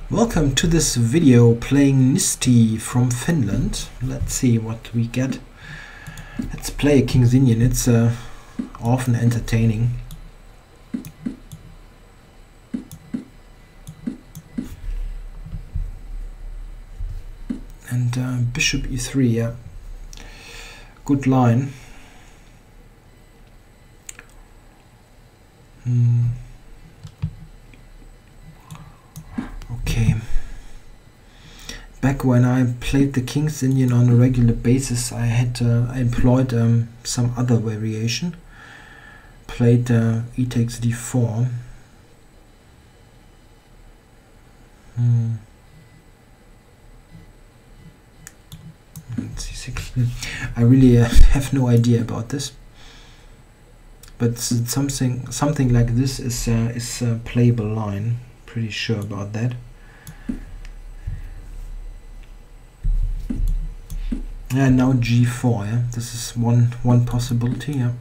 Welcome to this video playing Nisti from Finland. Let's see what we get. Let's play a King's Indian. It's often entertaining. And Bishop e3, yeah. Good line. Okay. Back when I played the King's Indian on a regular basis, I had I employed some other variation. Played e takes d4. C6. I really have no idea about this, but something like this is a playable line. Pretty sure about that. And now g4. Yeah, this is one possibility. Yeah.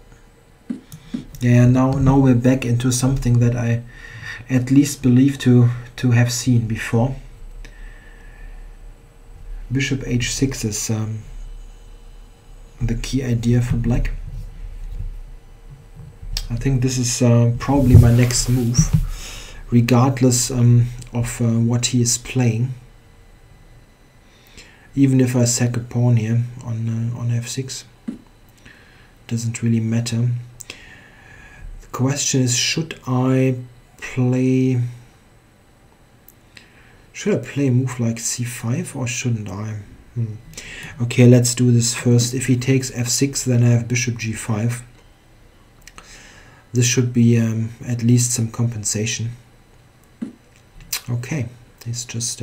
Yeah. Now we're back into something that I at least believe to have seen before. Bishop h6 is the key idea for black. I think this is probably my next move, regardless of what he is playing. Even if I sack a pawn here on f6, doesn't really matter. The question is, should I play a move like c5 or shouldn't I? Okay, let's do this first. If he takes f6, then I have bishop g5. This should be at least some compensation. Okay, he's just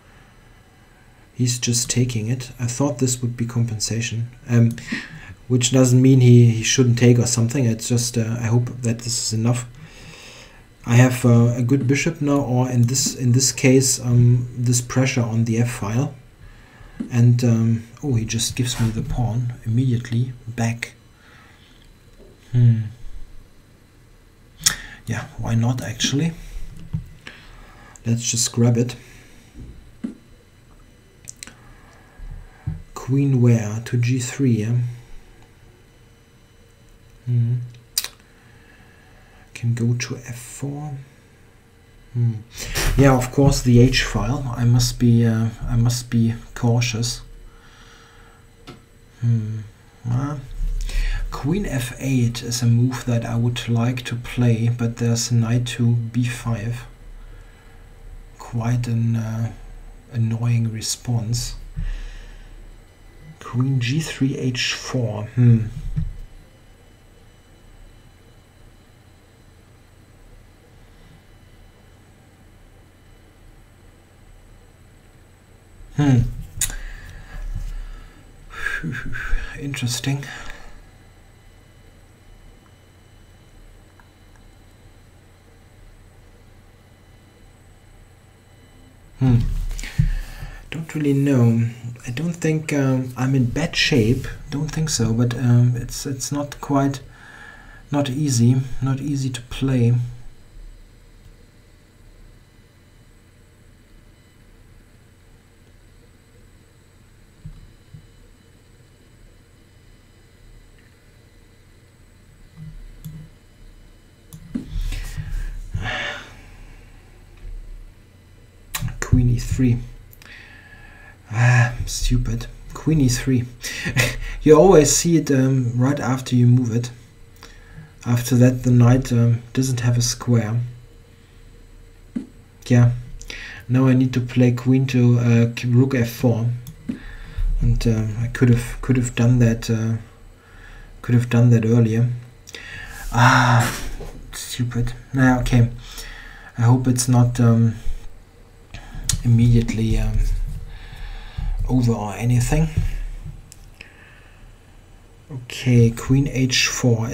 taking it. I thought this would be compensation, which doesn't mean he shouldn't take or something. It's just I hope that this is enough. I have a good bishop now, or in this case, this pressure on the f-file, and oh, he just gives me the pawn immediately back. Yeah, why not actually? Let's just grab it. Queen where? To g3, yeah? Can go to f4. Yeah, of course the h-file. I must be cautious. Queen f8 is a move that I would like to play, but there's knight to b5. Quite an annoying response. Queen g3 h4. Interesting. Don't really know. I don't think I'm in bad shape. Don't think so. But it's not easy to play. Queen e3. Stupid. Queen e3. You always see it right after you move it. After that, the knight doesn't have a square. Yeah. Now I need to play queen to rook f4, and I could have done that. Could have done that earlier. Stupid. Nah, okay. I hope it's not immediately over or anything. Okay, queen h4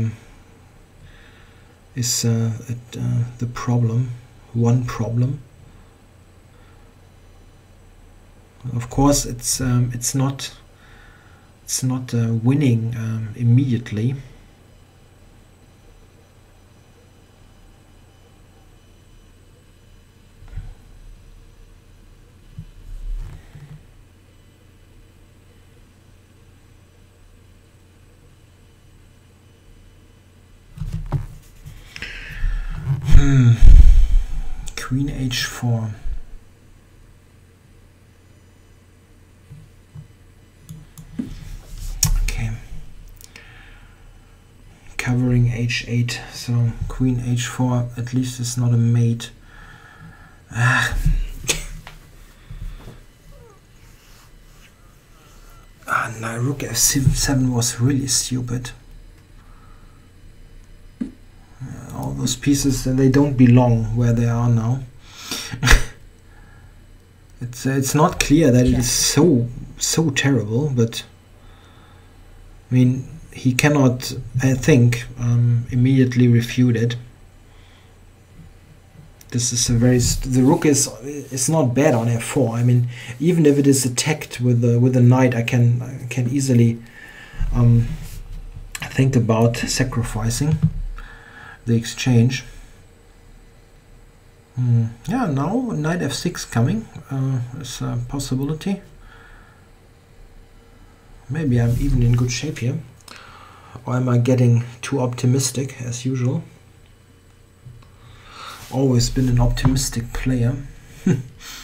is the problem. One problem. Of course, it's not winning immediately. queen h4. Okay. Covering h8, so queen h4 at least is not a mate. No, rook f7 was really stupid. All those pieces, they don't belong where they are now. It's not clear that it is so terrible, but I mean, he cannot, I think, immediately refute it. This is a very the rook is not bad on f4. I mean, even if it is attacked with a knight, I can easily think about sacrificing the exchange. Yeah, now knight f6 coming is a possibility. Maybe I'm even in good shape here, or am I getting too optimistic as usual? Always been an optimistic player. I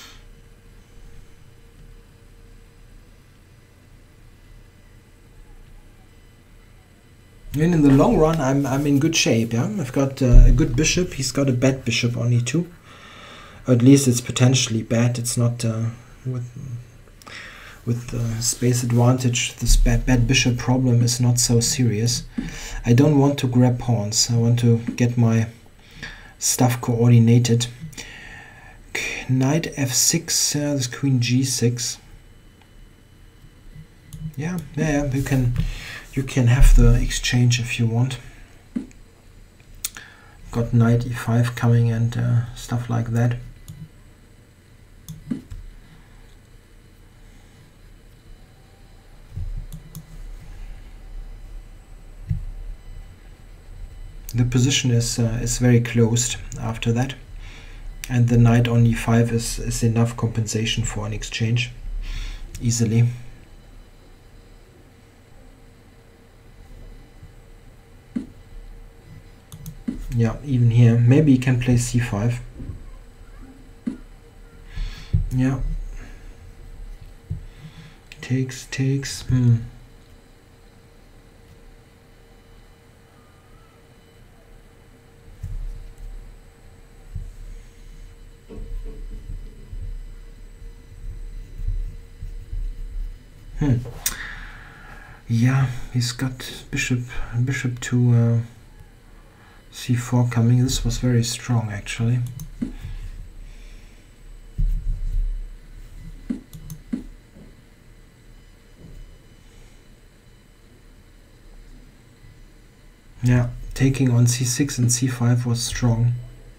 mean, in the long run, I'm in good shape. Yeah, I've got a good bishop. He's got a bad bishop on e2. Or at least it's potentially bad. It's not with space advantage. This bad bishop problem is not so serious. I don't want to grab pawns. I want to get my stuff coordinated. Knight f6. There's queen g6. Yeah. You can have the exchange if you want. Got knight e5 coming and stuff like that. The position is very closed after that, and the knight on e5 is enough compensation for an exchange easily. Yeah, even here, maybe you can play c5. Yeah. Takes. Yeah, he's got bishop to c4 coming. This was very strong actually. Yeah, taking on c6 and c5 was strong.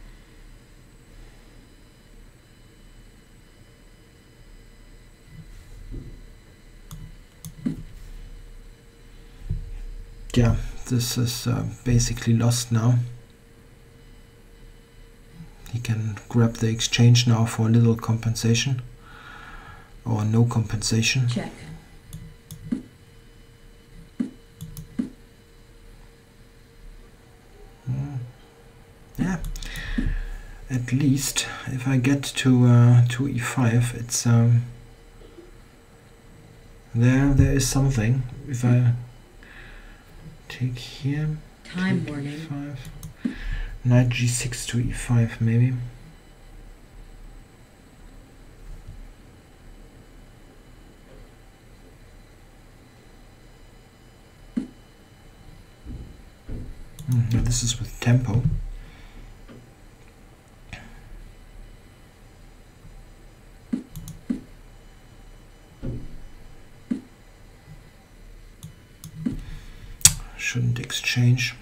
Yeah, this is basically lost now. He can grab the exchange now for a little compensation, or no compensation. Check. Yeah, at least if I get to e5, it's there is something. If I take here, Time take warning. e5, knight g6 to e5 maybe. Now this is with tempo. Shouldn't exchange.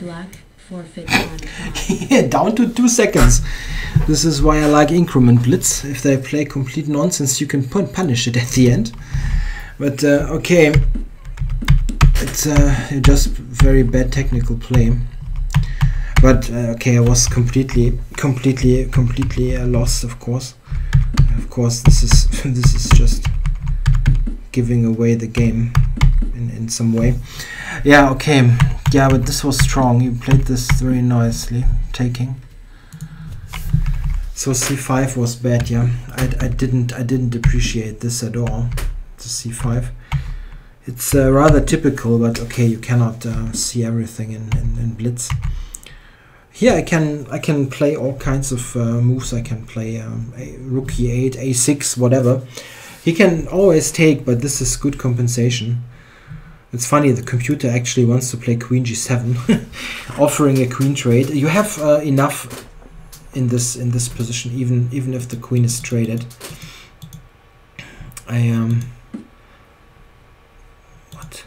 Black forfeit pawn 5. Yeah, down to 2 seconds. This is why I like increment blitz. If they play complete nonsense, you can punish it at the end. But okay, it's just very bad technical play. But okay, I was completely lost. Of course, this is just giving away the game in some way. Yeah, okay, yeah, but this was strong. You played this very nicely, taking. So c5 was bad. Yeah, I didn't appreciate this at all. The c5. It's rather typical, but okay, you cannot see everything in blitz. Here I can play all kinds of moves. I can play rook e8, a6, whatever. He can always take, but this is good compensation. It's funny, the computer actually wants to play queen g7, offering a queen trade. You have enough in this position, even if the queen is traded. What?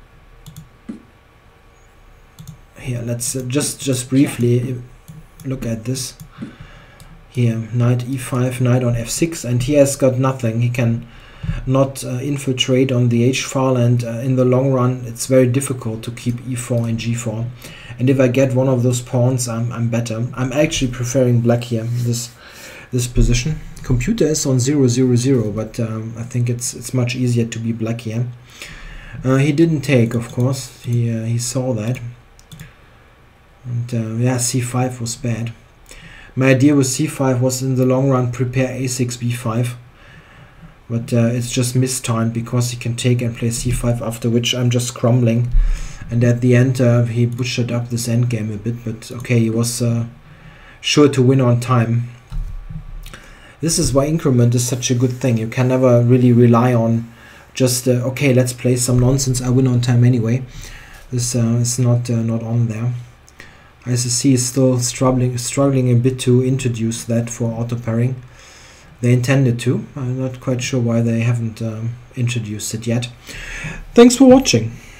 Here, let's just briefly look at this. Here, knight e5, knight on f6, and he has got nothing. He can not infiltrate on the h-file, and in the long run it's very difficult to keep e4 and g4. And if I get one of those pawns, I'm better. I'm actually preferring black here, this position. Computer is on 0-0-0, but I think it's much easier to be black here. He didn't take, of course. He saw that. And yeah, c5 was bad. My idea with c5 was in the long run prepare a6, b5. But it's just mistimed because he can take and play c5, after which I'm just crumbling. And at the end he butchered up this endgame a bit, but okay, he was sure to win on time. This is why increment is such a good thing. You can never really rely on just okay, let's play some nonsense, I win on time anyway. This is not on there. ICC is still struggling a bit to introduce that for auto pairing. They intended to. I'm not quite sure why they haven't introduced it yet. Thanks for watching.